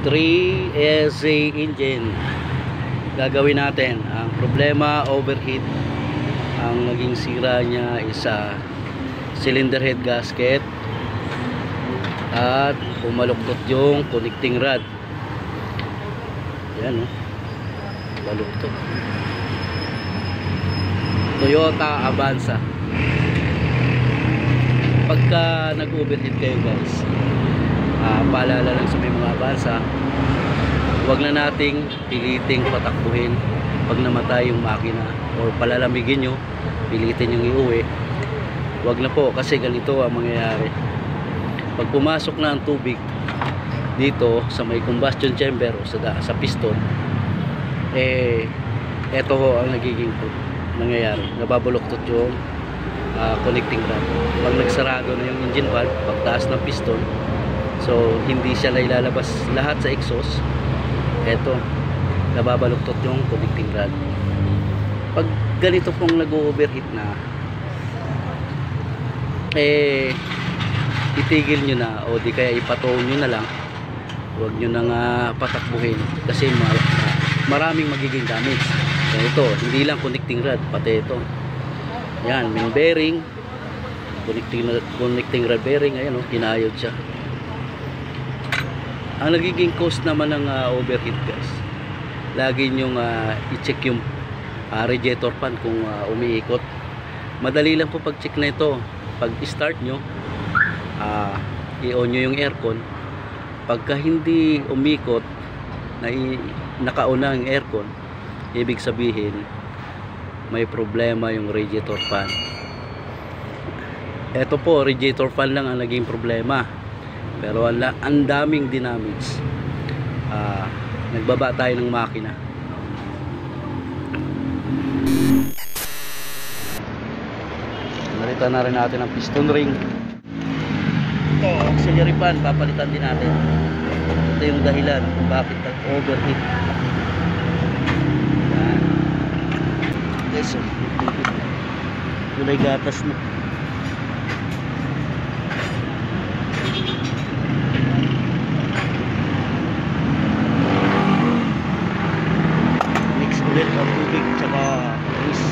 3SZ engine gagawin natin. Ang problema, overheat. Ang naging sira niya is cylinder head gasket at pumaluktot yung connecting rod. Yan, baluktot. Toyota Avanza. Pagka nag-overheat kayo guys, paalala lang sa may mga Avanza, huwag na nating piliting patakbuhin pag namatay yung makina, or palalamigin nyo, pilitin yung iuwi. Huwag na po, kasi ganito ang mangyayari. Pag pumasok na ang tubig dito sa may combustion chamber o sa piston, eto ho ang nagiging nangyayari, nababuloktot yung connecting rod. Pag nagsarado na yung engine valve, pagtaas ng piston, so hindi siya nailalabas lahat sa exhaust, eto nababaluktot yung connecting rod. Pag ganito pong nag-overheat na, itigil nyo na, o di kaya ipatow nyo na lang. Huwag nyo nang patakbuhin, kasi maraming magiging damage. So ito, hindi lang connecting rod, pati ito. Yan, main bearing, connecting rod bearing, ayan kinayod siya. Ang nagiging cause naman ng overheat guys, lagi nyong i-check yung radiator fan kung umiikot. Madali lang po pag-check na ito. Pag start nyo, i-on nyo yung aircon. Pagka hindi umikot, nakauna ang aircon, ibig sabihin may problema yung radiator fan. Ito po, radiator fan lang ang naging problema, pero ang daming damage. Nagbaba tayo ng makina. Palitan na rin natin ang piston ring. Ito, auxiliary fan, papalitan din natin. Ito yung dahilan kung bakit nag-overheat. Yan. Yes, kulay gatas na. Ulit ang tubig tsaka grease.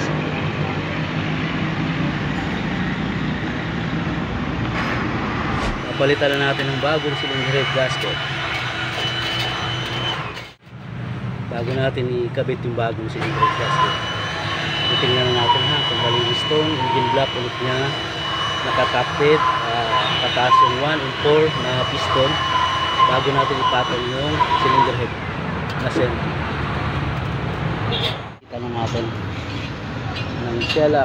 Napalitan na natin ng bagong cylinder head gasket. Bago natin ikabit yung bagong cylinder head gasket, titingnan na natin kung malinis tong engine block ulit niya, nakatapit, pataas yung 1 and 4 na piston bago natin ipatong yung cylinder head na center. Kita na natin ng shellac.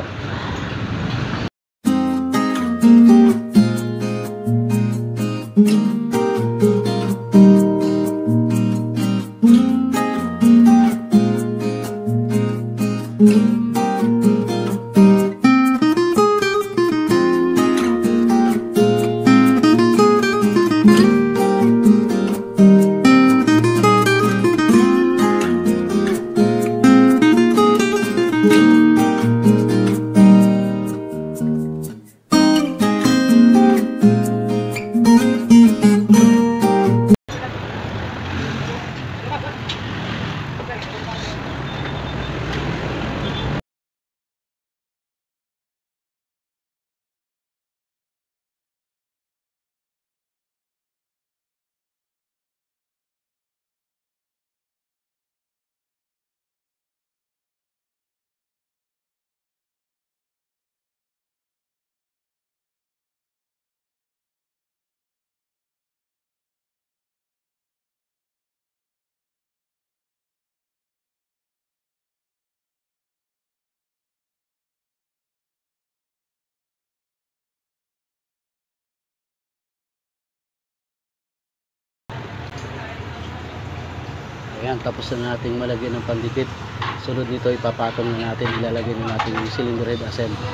Ayan, tapos na natin malagyan ng pandikit. Sunod nito, ipapatong na natin, ilalagay na natin yung cylinder head assembly.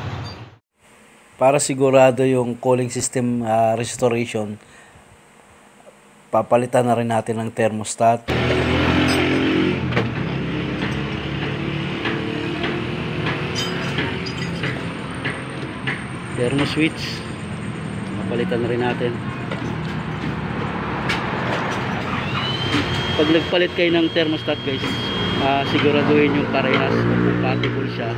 Para sigurado yung cooling system restoration, papalitan na rin natin ng thermostat. Thermo switch, papalitan na rin natin. Pag nagpalit kayo ng thermostat guys, siguraduhin yung parehas o compatible siya.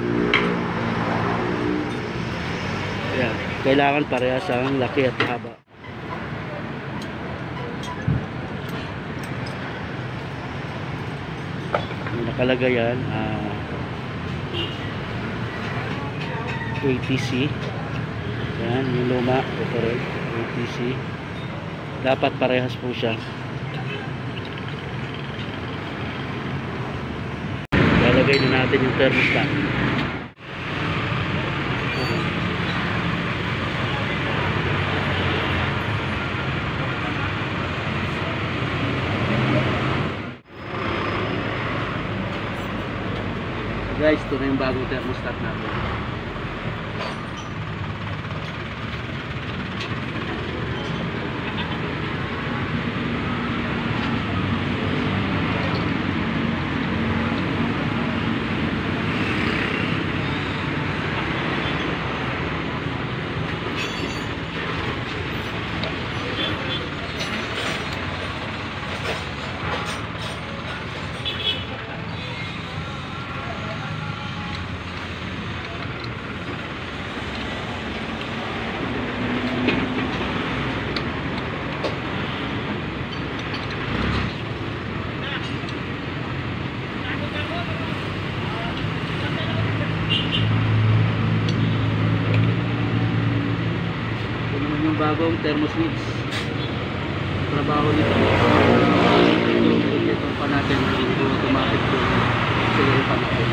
Ayan, kailangan parehas ang laki at haba. Yung nakalagay yan, ATC. Yan, yung luma, correct, ATC. Dapat parehas po siya. Lalagay na natin yung thermostat. Guys, ito na yung bagong thermostat natin. Bagong thermoswitch. Trabaho nito ito pa natin yung automatic po sila yung panahon.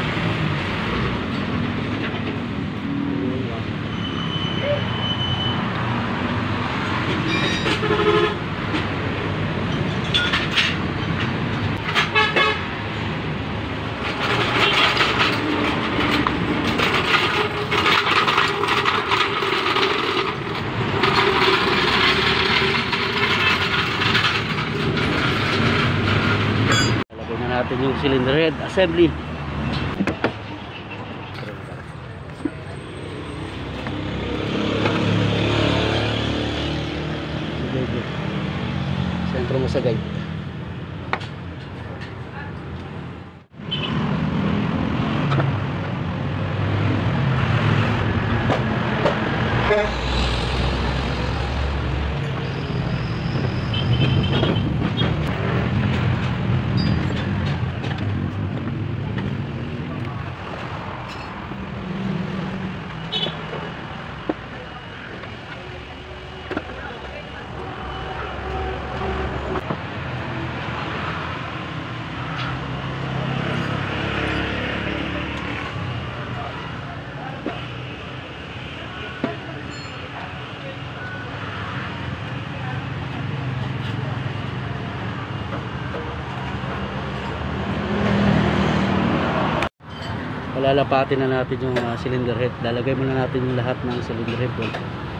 Natin yung cylinder head assembly. Sentro mo sa guide. Palalapatin na natin yung cylinder head. Lalagay muna natin yung lahat ng cylinder head po.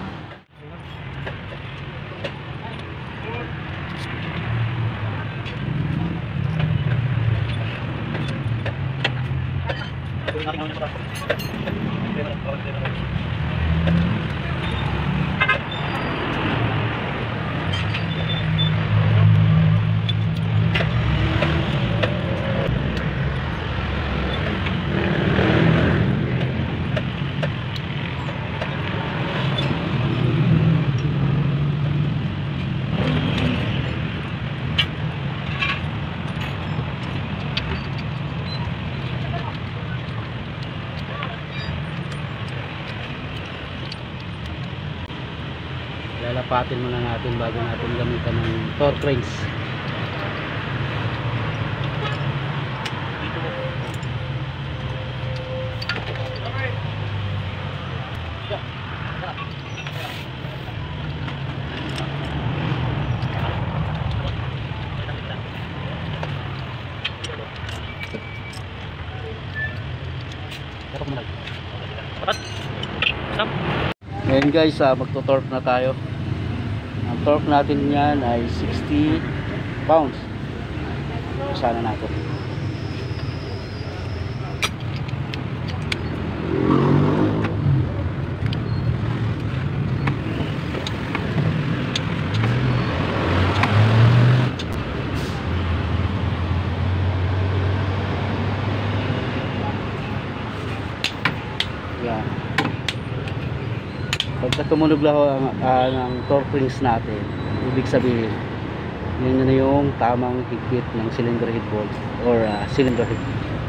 Lalapatin muna natin bago natin gamitan ng torque wrench. Ngayon guys, magto-torque na tayo. Ang torque natin yan ay 60 pounds. Sana natin. tumunog lang ng torque rings natin, ibig sabihin yun na yung tamang higpit ng cylinder head bolt or cylinder head.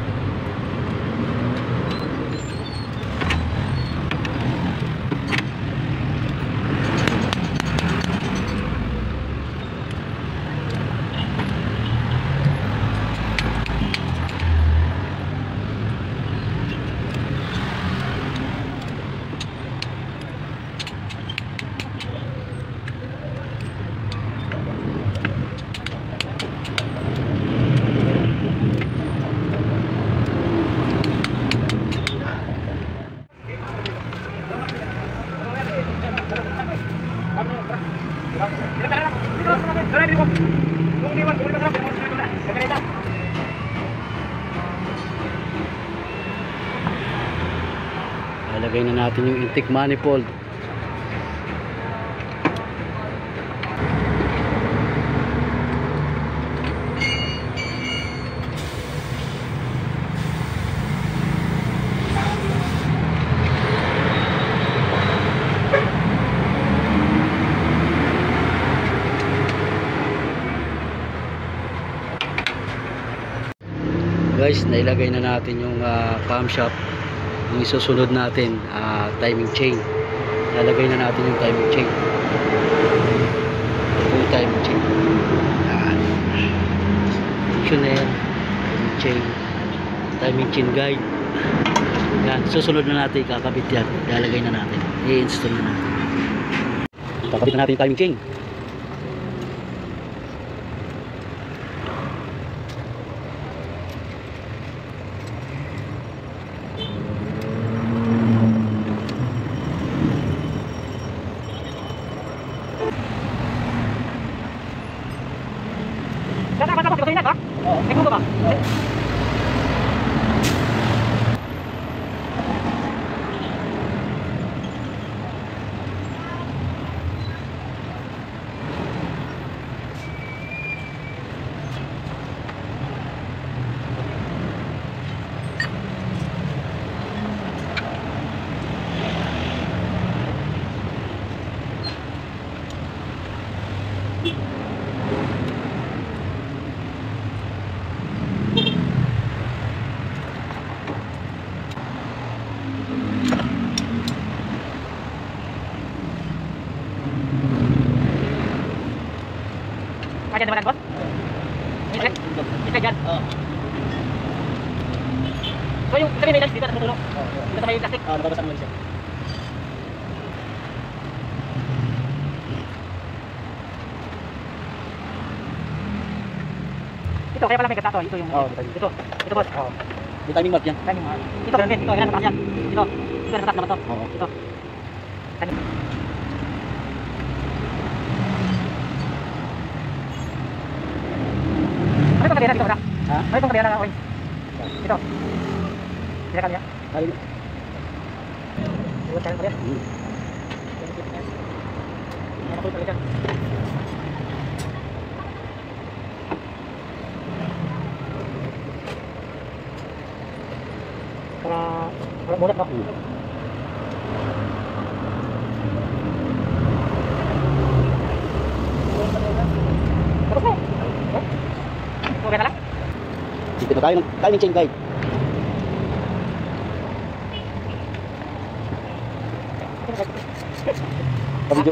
Lalagay na natin yung intake manifold. Guys, nailagay na natin yung camshaft. Yung isusunod natin timing chain. Lalagay na natin yung timing chain. Yung timing chain. Dictionary, timing chain guide. Yan, susunod na natin, kakabit yan. Lalagay na natin. I-install na natin. Kakabit na natin yung timing chain. Ada naman boss? Isa dyan. So yung sabi may lens dito natutulog. Dito sa may plastic. Nababasa naman siya. Ito kaya pala may gata to. Ito yung ito boss. May timing mark yan. Timing mark. Ito ganun din. Ito yan mataas yan. Ito mataas naman to. Ito. Ano itong kadena dito wala? Ha? Ano itong kadena na orange? Ito. Bisa kami ya? Kali. Buat kalian. Apa pun kalian. Kalau bonnet pak. Terus nih. Okay na lang? Dito na tayo ng timing chain guide. Pabidyo.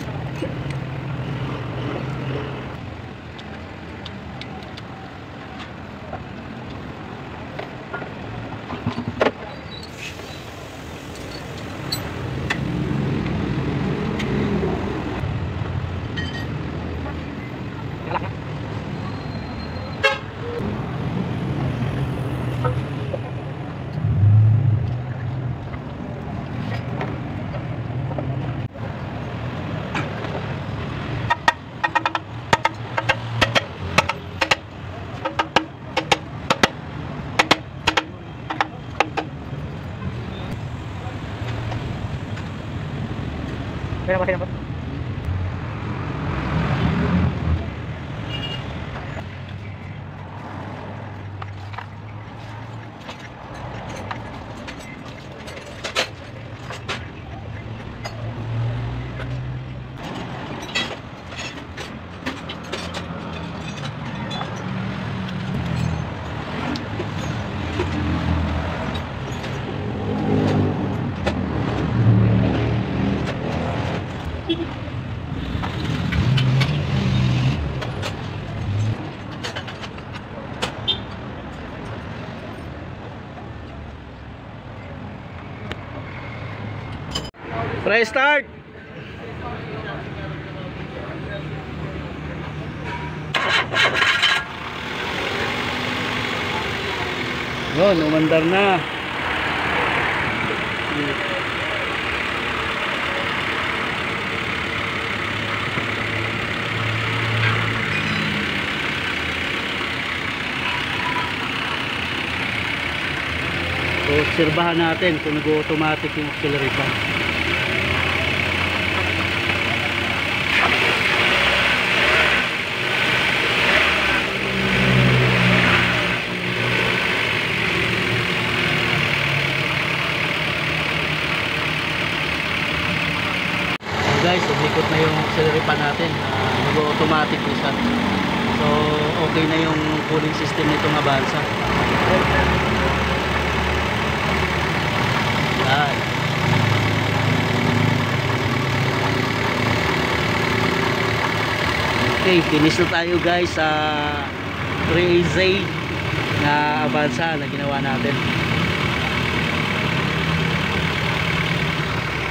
Pero masih dapat. Try start. Yun, umandar na. So, obserbahan natin kung nag-automatic yung auxiliary pump. Guys, umikot na yung auxiliary pan natin. Nag-automatic na siya. So, okay na yung cooling system nitong Avanza. Yan. Okay, finish na tayo guys sa 3AZ na Avanza na ginawa natin.